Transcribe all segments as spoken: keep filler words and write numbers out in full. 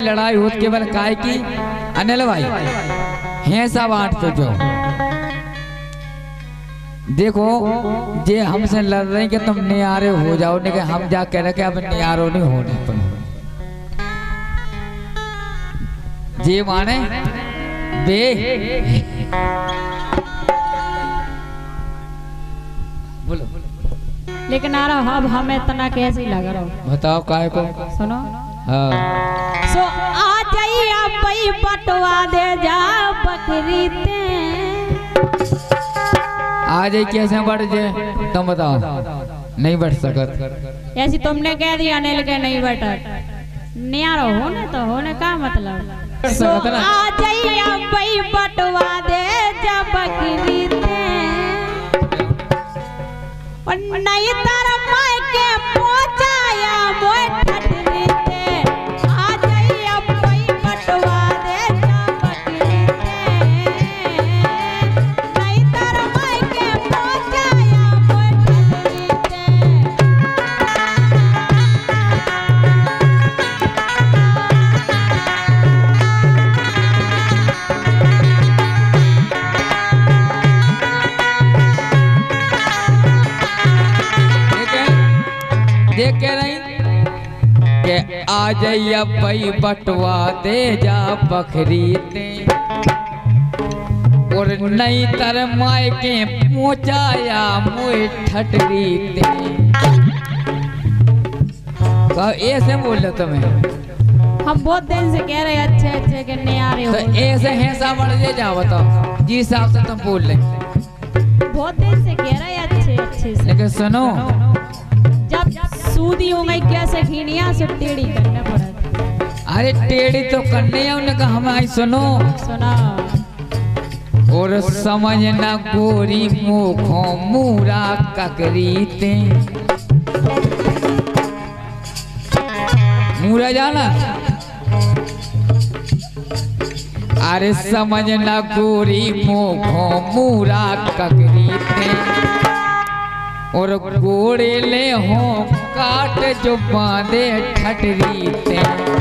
लड़ाई होत केवल काय की अनिल भाई हैं सब आठ तो जो देखो जे हमसे लड़ रहे कि तुम नियारे हो जाओ, नहीं हम जा कह रहे कि अब नियारो नहीं होने पर जे माने बे बोलो। लेकिन आ रहा अब हमें इतना कैसे लग रहा हो बताओ काहे को सुनो। हाँ सो आ जाइए भाई बटवा दे जा बकरी ते आ जाए कैसे बढ़ जाए तुम बताओ। नहीं बढ़ सकत ऐसी तुमने कह दिया अनिल के नहीं बैठा नियारा होने तो होने का मतलब। सो आ जाइए भाई बटवा दे जा बकरी ते और नहीं तारा माय के पहुंचाया मोए ठटरी ते आ जाइए भाई बटवा दे जा बकरी ते नहीं तारा माय के पहुंचाया मोए ठटरी ते। देख कह रही कि आ जाइया भाई बटवा दे जा बकरी ते और नहीं तर माय के पहुंचाया मोए ठटरी ते। ऐसे बोल रहे तुम्हें हम बहुत दिन से कह रहे अच्छे अच्छे के नहीं आ रहे हो तो ऐसे हैसा बढ़ जे जा बताओ जिस हिसाब से तुम बोल रहे बहुत दिन से कह रहे अच्छे अच्छे से। लेकिन सुनो जब सूदी हो गई कैसे खीनिया से टेढ़ी करना पड़ा। अरे टेढ़ी तो करने है उन्हें कहा हमारी सुनो सुना और समझना गोरी मुखों मूरा ककरी ते मूरा जाना। अरे समझना गोरी मुखों मूरा ककरी ते और गोड़े ले हो काट जो बांधे ठटरी ते।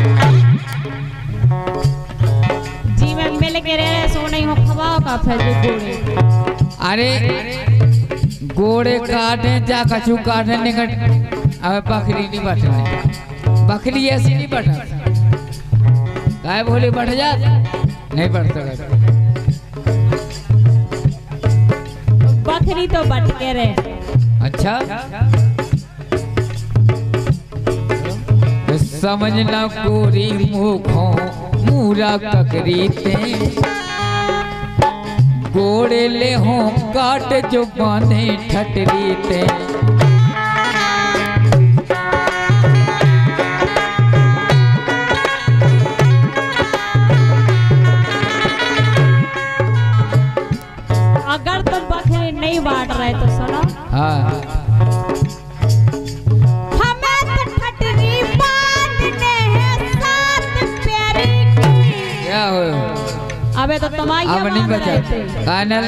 जी मैं मिल के रहे सो नहीं हो खवाओ का फिर गोड़े। अरे गोड़े काटे जा कछु काटे निकट अब बकरी नहीं बैठने बकरी ऐसी नहीं बैठा गाय बोली बैठ जा नहीं बढ़ सकता। बकरी तो बट के रहे अच्छा समझना गोरी मुखों मूरा ककरी ते गोड़े ले हो काट जो बांधे ठटरी ते। अगर तुम बकरी नहीं बांट रहे तो सुनो। हाँ हमें तो ठटरी बांधने हैं सात प्यारी की। क्या हो अबे तो तुम्हारी अब नहीं बचा कानल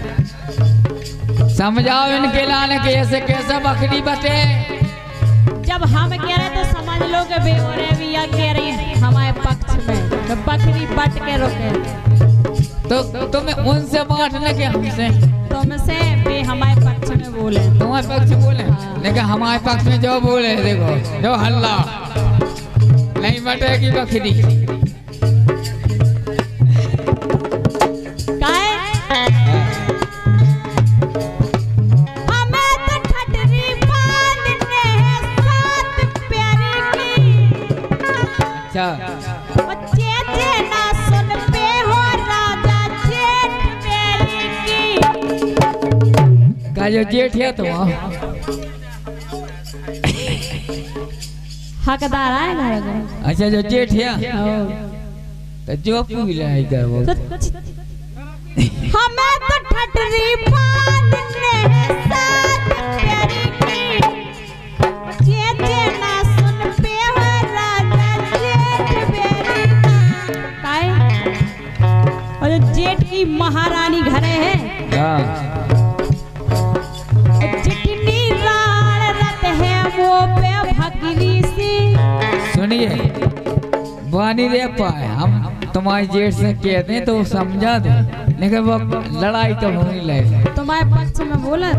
समझाओ इनके लाने के ऐसे कैसे बकरी बटे। जब हम कह रहे तो समझ लो कि बे हो रहे भी या कह रही हमारे पक्ष में तो बकरी बट के रोके तो तुम्हें उनसे बांटने के हमसे तुमसे भी हमारे पक्ष में बोले तुम्हारे पक्ष में बोले लेकिन हमारे पक्ष में जो बोले देखो जो हल्ला नहीं बटेगी बकरी। हमें तो ठटरी बांधने हैं सात प्यारी की। अच्छा चेचे ना सुन पे हो राजा जेठ मेरी की। का जो जेठ है तो हकदार आए घर को। अच्छा जो जेठ है तो जो पूछ रहा है वो हमें तो ठटरी बांधने हैं सात प्यारी की। चेचे ना सुन पे हो राजा जेठ मेरी काय और जो जेठ की महारानी घरे है जितनी राण रत है वो पे भगरी सी। सुनिए वानी रे पाए हम तुम्हारी जेठ से कहते हैं तो वो समझा दे, लेकिन वो लड़ाई तो होने लगे। तुम्हारे पक्ष में बोला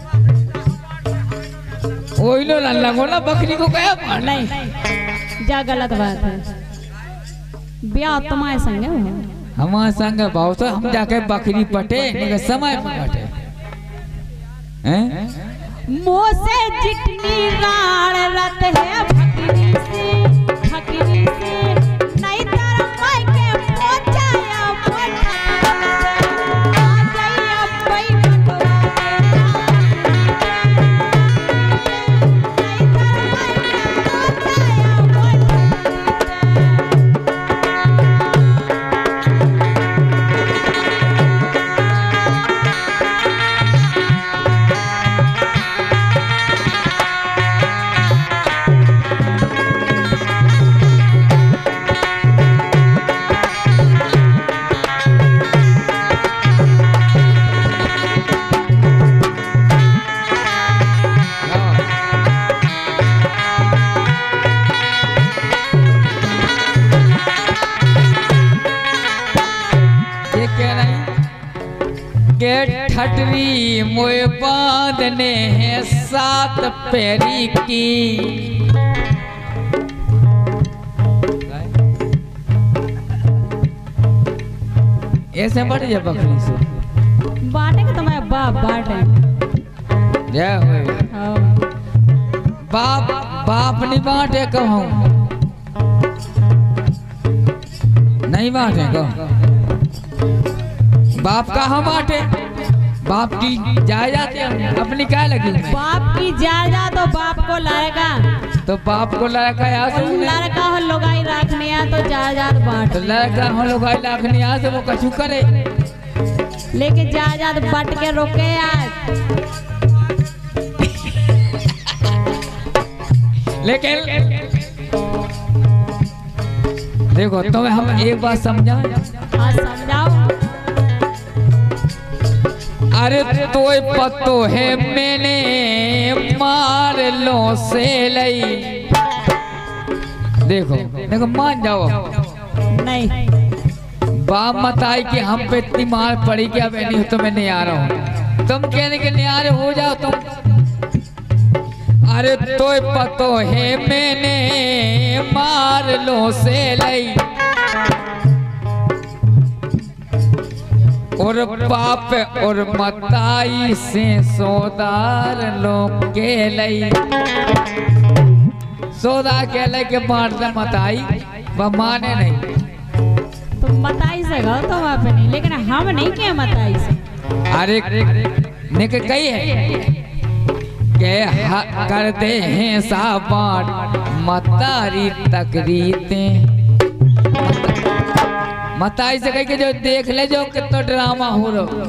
वही लो लगो ना बकरी को कहा नहीं, जा गलत बात है। ब्याह तुम्हारे संग है, हमारे संग भाव तो हम जाके बकरी पटे, लेकिन समय पे पटे हैं। मुँह से जितनी राड़ रत है फकीरी से, फकीरी से नहीं तारा माई के पहुंचाया मोटा आ जाइए कोई बटवा नहीं तारा माई के पहुंचाया मोटा। ठटरी मोए बांधने हैं सात पैरी की, ऐसे बढ़ जा बकरी से बांटे के तुम्हारे बाप बांटे जय हो बाप बाप नहीं बांटे कहूँ नहीं बांटे कहो बाप कहाँ बांटे, बाप की जायदाद अपनी क्या लगी, बाप की जायदाद तो बाप को लड़का, तो बाप को लड़का यहाँ से लड़का हो लुगाई रखने आ तो जायदाद बांट, तो लड़का हो लुगाई रखने यहाँ से वो कछु करे, लेकिन जायदाद बांट के रोके यार। लेकिन देखो तुम्हें हम एक बात समझा, हाँ समझाओ। अरे तोय पतो है मैंने मार लो से लई, देखो देखो मान जाओ नहीं बाप मत आई कि हम पे इतनी मार पड़ी कि अब नहीं तो मैं नहीं आ रहा हूँ, तुम कहने के नहीं आ रहे हो जाओ तुम। अरे तोय पतो है मैंने मार लो से लई और बाप और मताई से सोदार लोग के लई, सोदा के लई के मारता मताई वह माने नहीं, तो मताई से गो तो वहाँ पे नहीं, लेकिन हम नहीं क्या मताई से। अरे निक कही है के करते हैं साबाट मतारी तकरीते, मताई से कह के जो देख ले जो कितना ड्रामा हो रहा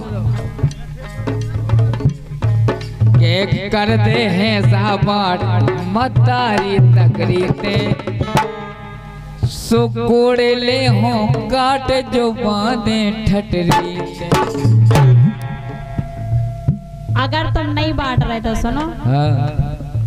के करते हैं साबाट मतारी तकरीते, सुकोड़े ले हो काट जो बांधे ठटरी से। अगर तुम नहीं बांट रहे तो सुनो, हाँ।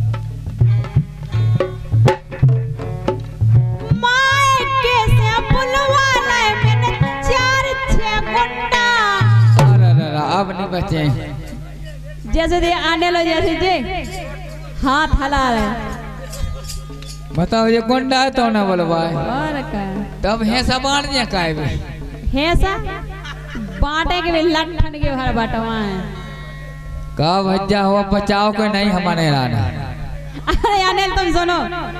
अब नहीं बचे जैसे दे आने लो जैसे जे हाथ हला रहे, बताओ ये गुंडा है तो ना बोलो भाई, और का तब है सब बांट दिया काय भी है सा बांटे के भी लठन के भर बटवा है का भज्जा हुआ बचाओ को नहीं हमारे लाना। अरे अनिल तुम सुनो,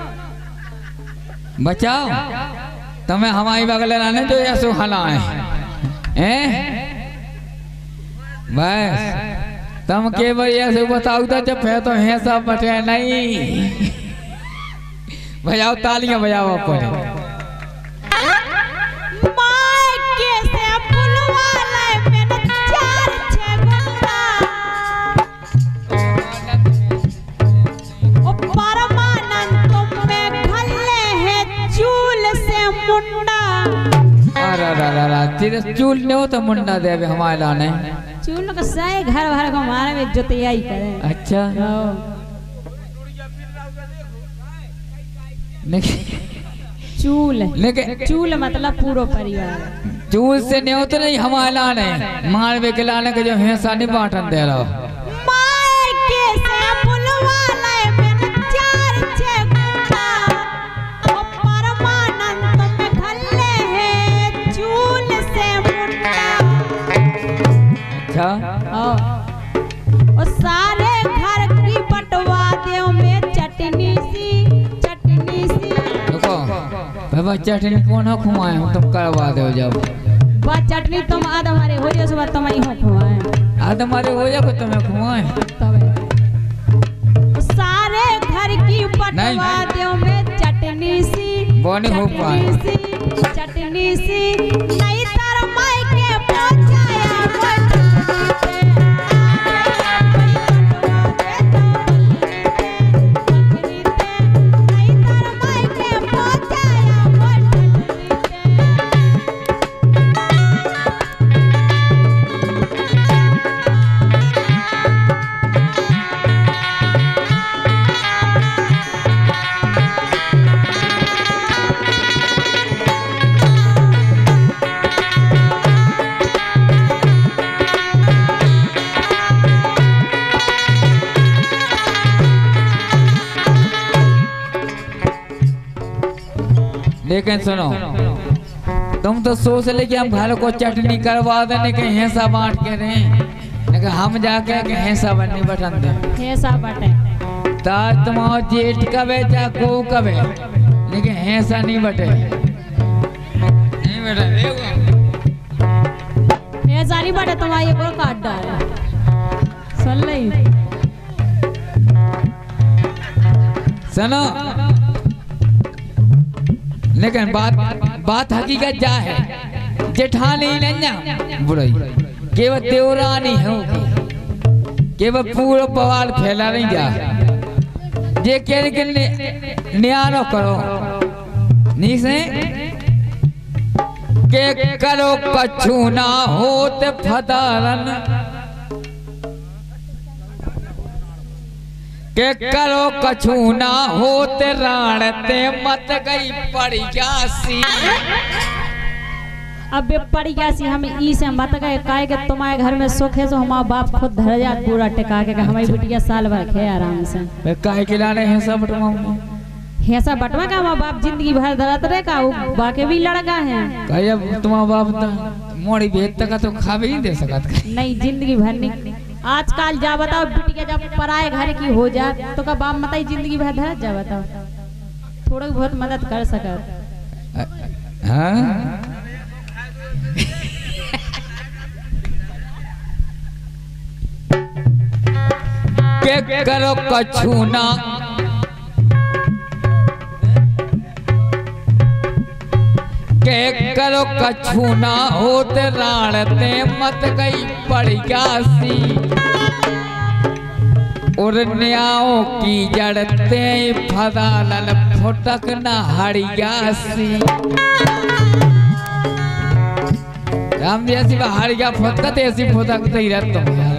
बचाओ तुम्हें हमारी बगल लाने जो या सुहाना है हैं बस तुम के भैया से बताओ तो जब है तो है सब बटे नहीं बजाओ तालियां बजाओ अपन तेरे चूल ने हो तो मुंडा दे अभी हमारे लाने चूल का सारे घर भर को हमारे में जोतिया ही करे। अच्छा चूल लेकिन चूल मतलब पूरा परिवार। चूल से नहीं होते नहीं हमारा नहीं मार वे के लाने के जो हिस्सा नहीं बांटन दे रहा माए के से बुलवाले में चार छे गुंडा और परमानंद में खल्ले है चूल से मुंडा। अच्छा और सारे घर की बटवा दे में चटनी सी चटनी सी। देखो बाबा चटनी कौन हो खुआए हम तुम करवा दो जब बा चटनी तुम आद हमारे हो जाए सुबह तुम ही हो खुआए आद हमारे हो जाए तुम्हें खुआए तब सारे घर की बटवा दे में चटनी सी वो नहीं हो पाए सी चटनी सी नहीं तर माई के पहुंचाया लेकिन सुनो तुम तो सोच ले कि हम घर को चटनी करवा देने के हिस्सा बांट के रहे लेकिन हम जाके के हिस्सा बननी बटन दे हिस्सा बटे ताज तुम्हारा जेठ कबे जा को कबे लेकिन हिस्सा नहीं बटे नहीं बेटा देखो हिस्सा नहीं बटे तुम्हारा ये को काट डाला सुन ले सुनो लेकिन बात बात हकीकत जा है जेठानी नहीं ना बुराई केवल देवरानी है केवल पूरा पवाल फैला नहीं जा जे कह के न्यानो करो नहीं से के करो कछु ना होते फदारन के करो कछु ना होते राणते मत गई पड़ जासी। अब पड़ गयासी हम ई से मत गए काहे के तुम्हारे घर में सुख है तो हमारा बाप खुद धर जा पूरा टिका के हमारी बिटिया साल भर खे आराम से मैं काहे के लाने हैं सब बटवा ऐसा बटवा का हमारा बाप जिंदगी भर धरत रहे का वो बाके भी लड़का है काहे अब तुम्हारा बाप तो मोड़ी भेद तक तो खा भी नहीं दे सकत नहीं जिंदगी भर नहीं आजकल जा बताओ बिटिया जब पराए घर की हो जा तो का बाप मताई जिंदगी भर धरत जा बताओ थोड़ा बहुत मदद कर सकत हाँ के करो कछु ना के करो कछु ना होते राणते मत गई पड़ जासी और न्याओं की जड़ते फदालन फुटक न हरियासी राम जैसी हरिया फुटकत ऐसी फुटकते ही रहता हूँ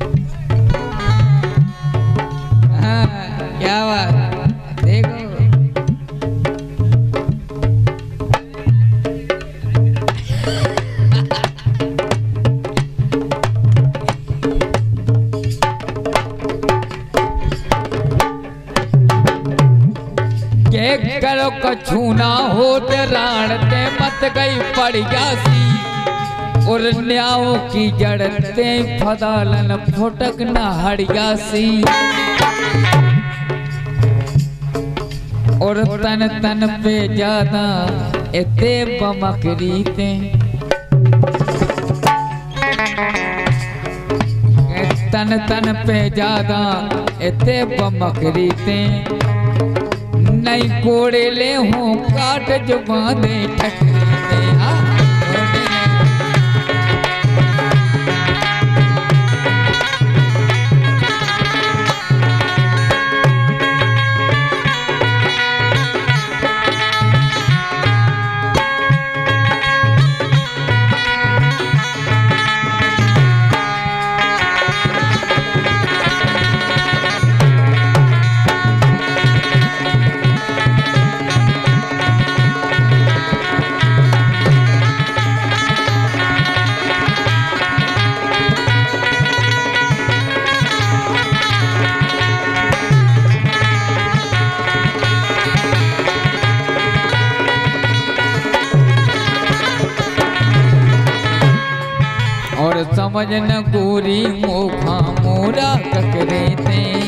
क्या बात देखो के करो कछु ना होते राणते मत गई पड़ जासी और न्याओं की जड़ते फदालन फुटक न हरियासी और तन तन पे ज्यादा इते बमकरी ते तन तन पे ज्यादा इते बमकरी ते नहीं कोड़े ले हूँ काट जो बांधे ठकरी ते समझ न गोरी मोखा मोरा ककरे ते